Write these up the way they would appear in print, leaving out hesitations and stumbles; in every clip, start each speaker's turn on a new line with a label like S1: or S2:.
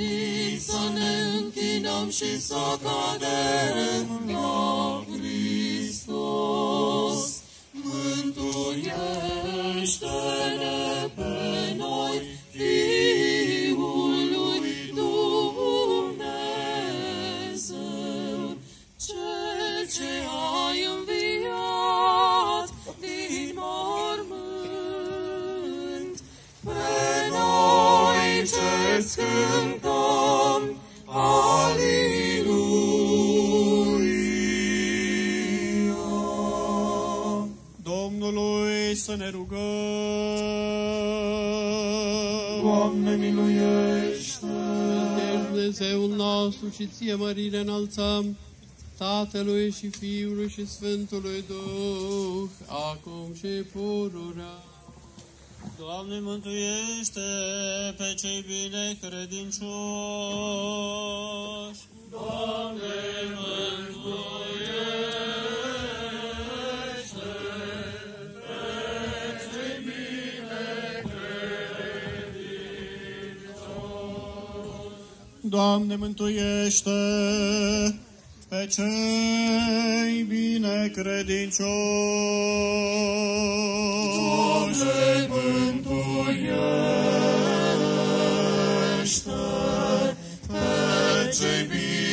S1: venit să ne închinăm și să cădem la Hristos. Mântuiește-ne pe noi, Fiul lui Dumnezeu, Cel ce ai înviat din mormânt. Pe noi ce-ți cântăm, Aliluia.
S2: Domnului să ne rugăm.
S1: Doamne, miluiește!
S3: Dumnezeul nostru și ție mărire înălțăm, Tatălui și Fiului și Sfântului Duh, acum și pururea.
S2: Doamne, mântuiește pe cei binecredincioși.
S1: Doamne, mântuiește pe cei binecredincioși.
S2: Doamne, mântuiește pe cei binecredincioși.
S1: Doamne, mântuiește pe cei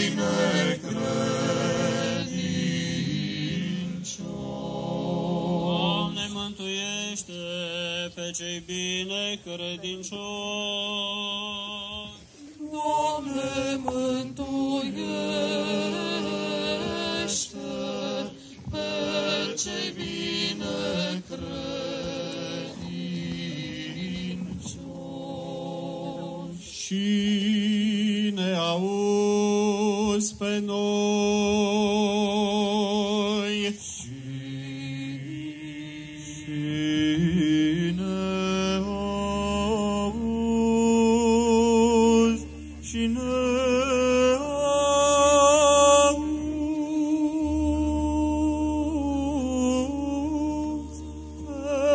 S1: binecredincioși.
S2: Doamne, mântuiește pe cei binecredincioși.
S1: Doamne, mântuiește pe cei binecredincioși.
S2: Și ne auzi pe noi. Și ne auzi, și ne auzi pe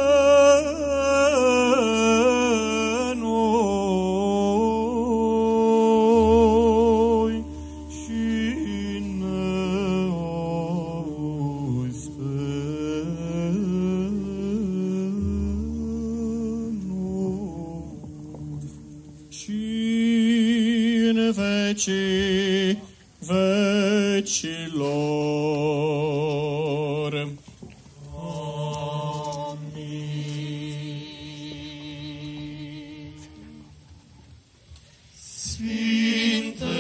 S2: noi, și ne auzi pe noi, și în vecii vecilor.
S1: Amin. Sfinte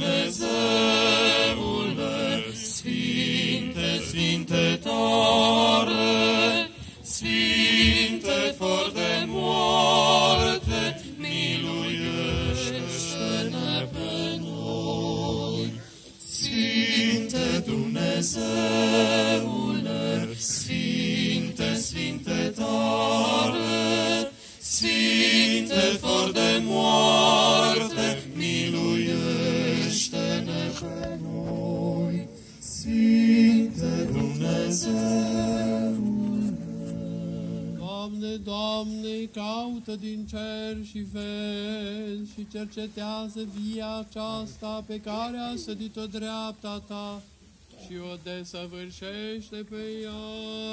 S1: Dumnezeule, Sfinte, Sfinte tare, Sfinte fără de moarte, miluiește-ne pe noi. Sfinte Dumnezeule, Sfinte, Sfinte tare, Sfinte fără de moarte, miluiește-ne pe noi. Sfinte Dumnezeule.
S3: Doamne, Doamne, caută din cer și vezi și cercetează via aceasta pe care a sădit-o dreapta ta și o desăvârșește pe ea.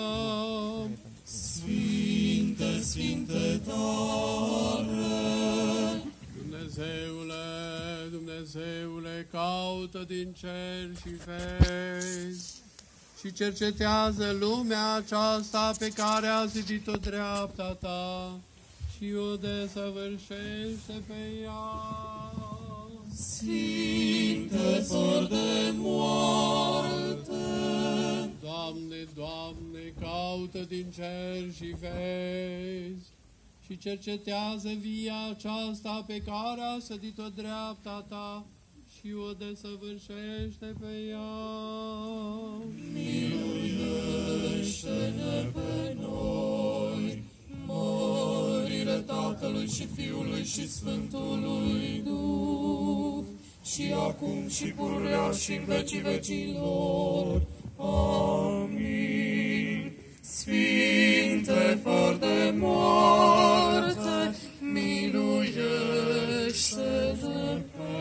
S1: Sfinte, Sfinte tare,
S3: Dumnezeule, Dumnezeule, caută din cer și vezi și cercetează lumea aceasta pe care a zidit-o dreapta ta și o desăvârșește pe ea.
S1: Sfinte fără de moarte,
S3: Doamne, Doamne, caută din cer și vezi și cercetează via aceasta pe care a sădit-o dreapta ta și o desăvârșește pe ea.
S1: miluiește-ne pe noi. Mărire Tatălui și Fiului și Sfântului Duh, și acum și pururea și în vecii vecilor. Amin. Sfinte fără de moarte, miluiește-ne pe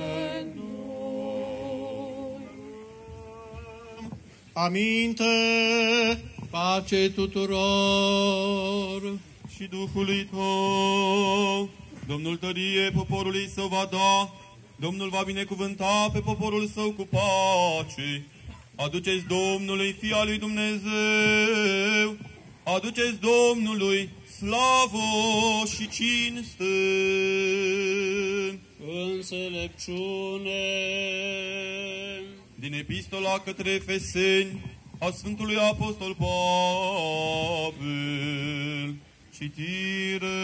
S2: Aminte
S3: Pace tuturor!
S2: și Duhului tău. Domnul tărie poporului său va da, Domnul va binecuvânta pe poporul său cu pace. Aduceți Domnului Fia lui Dumnezeu, aduceți Domnului slavă și cinste.
S4: Înțelepciune.
S2: Din epistola către Efeseni a Sfântului Apostol Pavel, citire.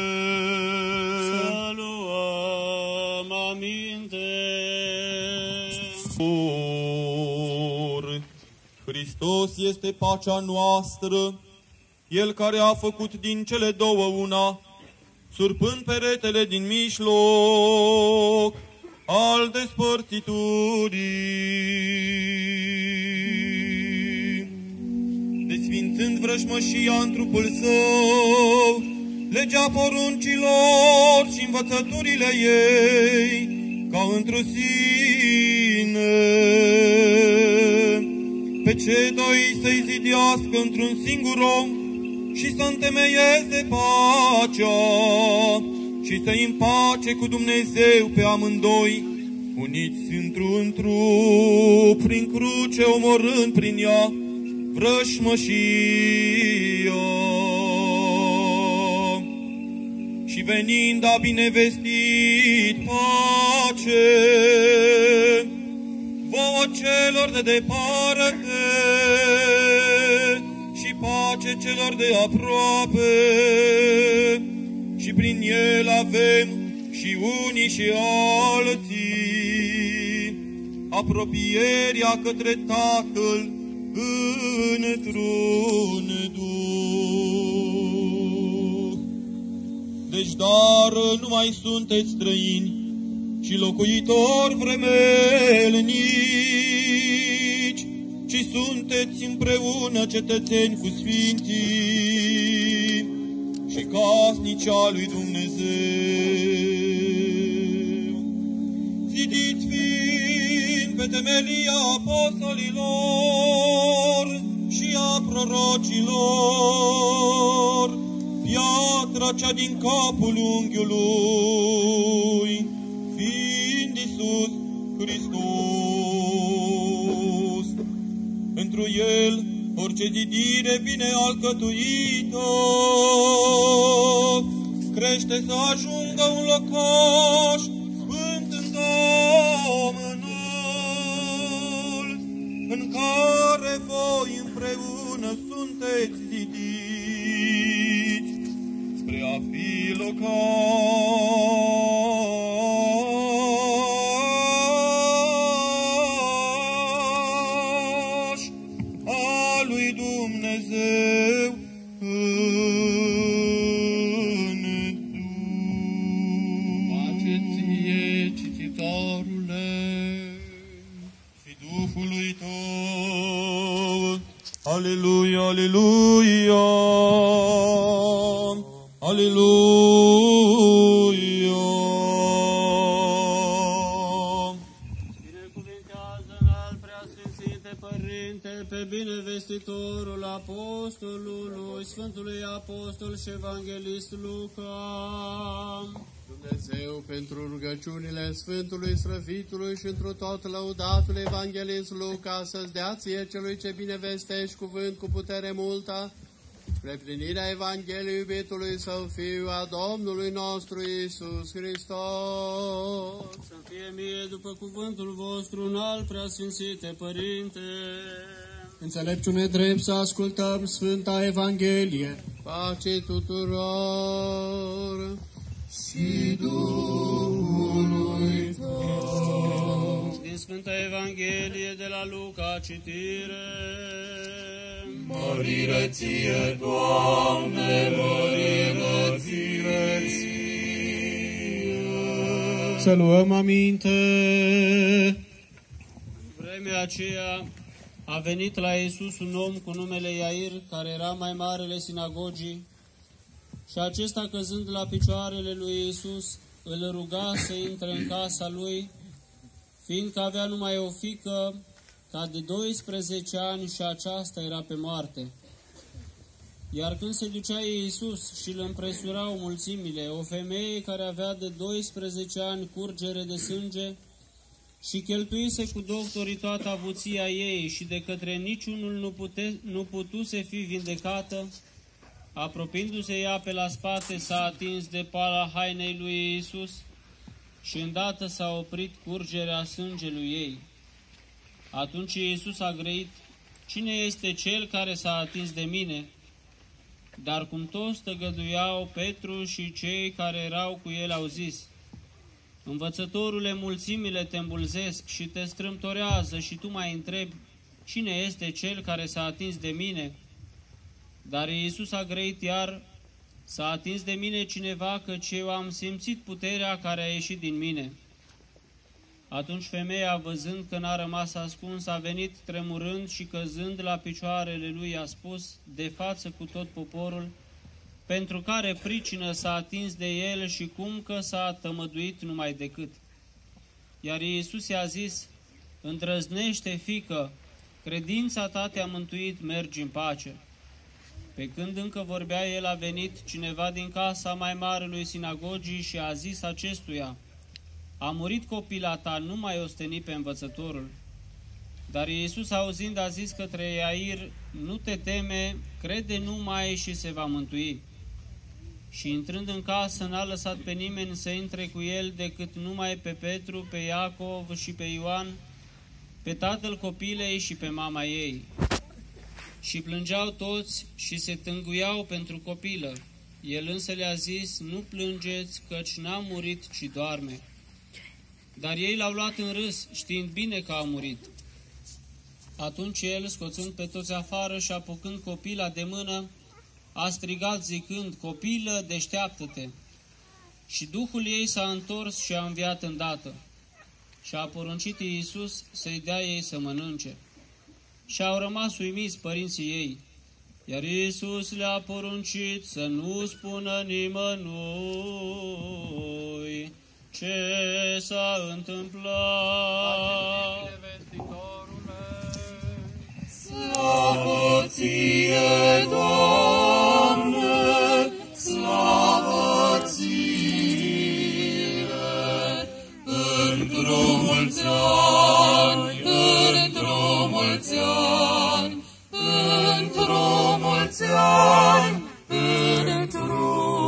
S4: Să luăm aminte.
S2: Hristos este pacea noastră, El care a făcut din cele două una, surpând peretele din mijloc al despărțiturii. Desfințând vrăjmășia în trupul său, legea poruncilor și învățăturile ei, ca într-o sine, pe cei doi să-i zidească într-un singur om și să întemeieze pacea și să-i împace cu Dumnezeu pe amândoi, uniți într-un prin cruce, omorând prin ea vrăjmășia. Și venind a binevestit pace vouă celor de departe și pace celor de aproape, și prin el avem și unii și alții apropierea către Tatăl într-un Duh. Deci, dar nu mai sunteți străini, ci locuitori vremelnici, ci sunteți împreună cetățeni cu sfinții și casnici a lui Dumnezeu. Zidiți fiind pe temelia apostolilor și a prorocilor, piatra cea din capul unghiului, fiind Iisus Hristos. Întru El orice zidire bine alcătuită crește să ajungă un locaș sfânt în Domnul, în care voi împreună sunteți zidiți spre a fi locaș a lui Dumnezeu în Duh.
S3: Pace ție, cititorule,
S2: Și Duhului tău. Aleluia, aleluia, aleluia.
S4: Binecuvintează în-al preasfințite Părinte pe binevestitorul apostolului, Sfântului Apostol și Evanghelist Luca.
S3: Dumnezeu, pentru rugăciunile Sfântului Slăvitului și întru tot lăudatul Evanghelist Luca, să-ți dea ție celui ce binevestești cuvânt cu putere multă, spre plinirea Evangheliei iubitului Său Fiu, a Domnului nostru Iisus Hristos.
S4: Să fie mie după cuvântul vostru în-al preasfințite Părinte.
S5: Înțelepciune drept să ascultăm Sfânta Evanghelie.
S3: Pace tuturor!
S1: și Duhului tău.
S4: Din Sfânta Evanghelie de la Luca, citire.
S1: Mărire ție, Doamne, mărire ție.
S5: Să luăm aminte.
S4: Vremea aceea a venit la Iisus un om cu numele Iair, care era mai marele sinagogii, și acesta, căzând la picioarele lui Iisus, îl ruga să intre în casa lui, fiindcă avea numai o fiică ca de 12 ani și aceasta era pe moarte. Iar când se ducea Iisus și îl împresurau mulțimile, o femeie care avea de 12 ani curgere de sânge și cheltuise cu doctorii toată avuția ei și de către niciunul nu putuse fi vindecată, apropiindu-se ea pe la spate, s-a atins de pala hainei lui Iisus și îndată s-a oprit curgerea sângelui ei. Atunci Iisus a grăit: cine este cel care s-a atins de mine? Dar cum toți tăgăduiau, Petru și cei care erau cu el au zis: Învățătorule, mulțimile te îmbulzesc și te strâmtorează și tu mai întrebi: cine este cel care s-a atins de mine? Dar Iisus a grăit iar: s-a atins de mine cineva, căci eu am simțit puterea care a ieșit din mine. Atunci femeia, văzând că n-a rămas ascuns, a venit tremurând și căzând la picioarele lui a spus, de față cu tot poporul, pentru care pricină s-a atins de el și cum că s-a tămăduit numai decât. Iar Iisus i-a zis: îndrăznește, fiică, credința ta te-a mântuit, mergi în pace. Pe când încă vorbea el, a venit cineva din casa mai marelui sinagogii și a zis acestuia: a murit copila ta, nu mai osteni pe învățătorul. Dar Iisus, auzind, a zis către Iair: nu te teme, crede numai și se va mântui. Și intrând în casă, n-a lăsat pe nimeni să intre cu el decât numai pe Petru, pe Iacov și pe Ioan, pe tatăl copilei și pe mama ei. Și plângeau toți și se tânguiau pentru copilă. El însă le-a zis: nu plângeți, căci n-a murit, ci doarme. Dar ei l-au luat în râs, știind bine că a murit. Atunci el, scoțând pe toți afară și apucând copila de mână, a strigat zicând: copilă, deșteaptă-te! Și duhul ei s-a întors și a înviat îndată. Și a poruncit Iisus să-i dea ei să mănânce. Și au rămas uimiți părinții ei. Iar Iisus le-a poruncit să nu spună nimănui ce s-a întâmplat.
S1: Slavă ție, Doamne, slavă ție, într-o mulți ani, într-o mulți ani, într-o mulți ani, într-o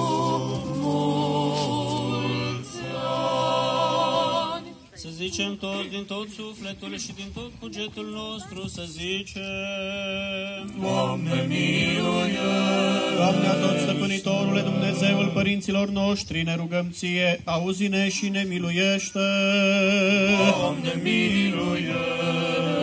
S1: mulți ani.
S4: Să zicem toți din tot sufletul și din tot cugetul nostru, să zicem:
S1: Doamne, miluiește!
S5: Doamne, atot stăpânitorule, Dumnezeul părinților noștri, ne rugăm ție, auzi-ne și ne miluiește.
S1: Doamne, miluiește!